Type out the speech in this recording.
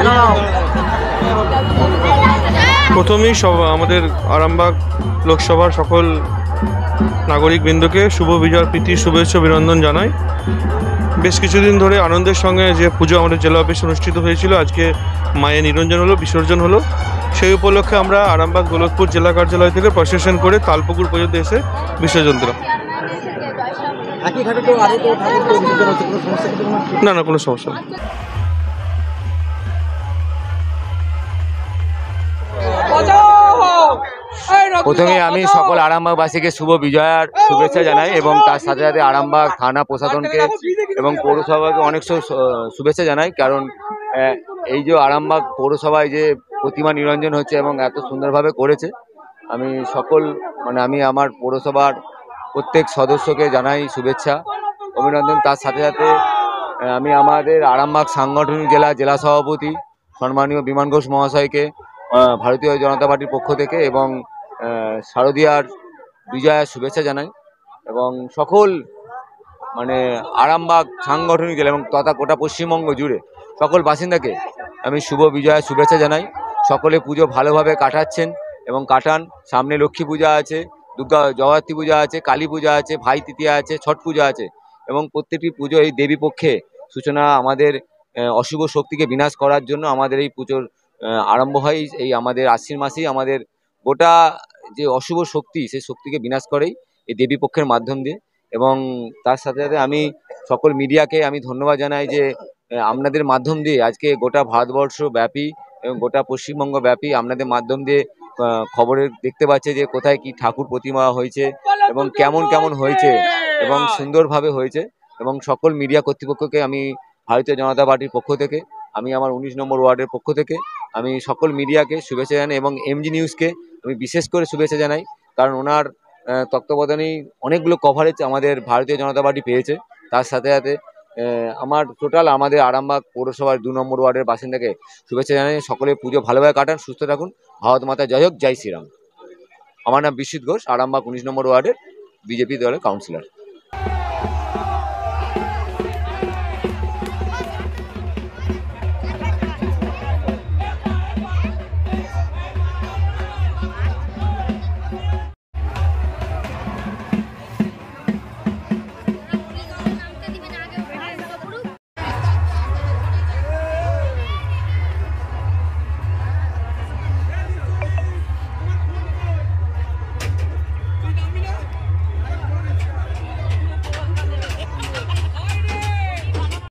প্রথমেই সব আমাদের আরামবাগ লোকসভার সকল নাগরিকবৃন্দকে শুভ বিজয়ার প্রীতি শুভেচ্ছা অভিনন্দন জানাই। বেশ কিছুদিন ধরে আনন্দের সঙ্গে যে পুজো আমাদের জেলা অফিসে অনুষ্ঠিত হয়েছিল, আজকে মায়ের নিরঞ্জন হলো, বিসর্জন হলো। সেই উপলক্ষে আমরা আরামবাগ দৌলতপুর জেলা কার্যালয় থেকে প্রসেশন করে তালপুকুর পর্যন্ত এসে বিসর্জন দিলাম। না না, কোনো সমস্যা নেই। প্রথমে আমি সকল আরামবাগবাসীকে শুভ বিজয়ার শুভেচ্ছা জানাই এবং তার সাথে সাথে আরামবাগ থানা প্রশাসনকে এবং পৌরসভাকে অনেক শুভেচ্ছা জানাই। কারণ এই যে আরামবাগ পৌরসভায় যে প্রতিমা নিরঞ্জন হচ্ছে এবং এত সুন্দরভাবে করেছে, আমি আমি আমার পৌরসভার প্রত্যেক সদস্যকে জানাই শুভেচ্ছা অভিনন্দন। তার সাথে সাথে আমি আমাদের আরামবাগ সাংগঠনিক জেলা সভাপতি সম্মানীয় বিমান ঘোষ মহাশয়কে ভারতীয় জনতা পার্টির পক্ষ থেকে এবং শারদীয়ার বিজয়ার শুভেচ্ছা জানাই এবং সকল আরামবাগ সাংগঠনিক জেলা এবং তথা গোটা পশ্চিমবঙ্গ জুড়ে সকল বাসিন্দাকে আমি শুভ বিজয়ার শুভেচ্ছা জানাই। সকলে পুজো ভালোভাবে কাটাচ্ছেন এবং কাটান। সামনে লক্ষ্মী পূজা আছে, জগদ্ধাত্রী পূজা আছে, কালী পূজা আছে, ভাই তৃতীয়া আছে, ছট পূজা আছে এবং প্রত্যেকটি পুজো এই দেবী পক্ষে সূচনা আমাদের অশুভ শক্তিকে বিনাশ করার জন্য আমাদের এই পুজোর আরম্ভ হয়। এই আমাদের আশ্বিন মাসেই আমাদের গোটা যে অশুভ শক্তি, সেই শক্তিকে বিনাশ করেই এই দেবী পক্ষের মাধ্যম দিয়ে। এবং তার সাথে সাথে আমি সকল মিডিয়াকে আমি ধন্যবাদ জানাই যে আপনাদের মাধ্যম দিয়ে আজকে গোটা ভারতবর্ষ ব্যাপী এবং গোটা পশ্চিমবঙ্গ ব্যাপী আপনাদের মাধ্যম দিয়ে খবরে দেখতে পাচ্ছে যে কোথায় কি ঠাকুর প্রতিমা হয়েছে এবং কেমন হয়েছে এবং সুন্দরভাবে হয়েছে। এবং সকল মিডিয়া কর্তৃপক্ষকে আমি ভারতীয় জনতা পার্টির পক্ষ থেকে, আমি আমার 19 নম্বর ওয়ার্ডের পক্ষ থেকে আমি সকল মিডিয়াকে শুভেচ্ছা জানাই এবং এমজি নিউজকে আমি বিশেষ করে শুভেচ্ছা জানাই। কারণ ওনার তত্ত্বাবধানেই অনেকগুলো কভারেজ আমাদের ভারতীয় জনতা পার্টি পেয়েছে। তার সাথে সাথে আমার আমাদের আরামবাগ পৌরসভার 2 নম্বর ওয়ার্ডের বাসিন্দাকে শুভেচ্ছা জানাই। সকলে পুজো ভালোভাবে কাটান, সুস্থ থাকুন। ভারত মাতা জয় হোক, জয় শ্রীরাম। আমার নাম বিশ্বজিৎ ঘোষ, আরামবাগ 19 নম্বর ওয়ার্ডের বিজেপি দলের কাউন্সিলর।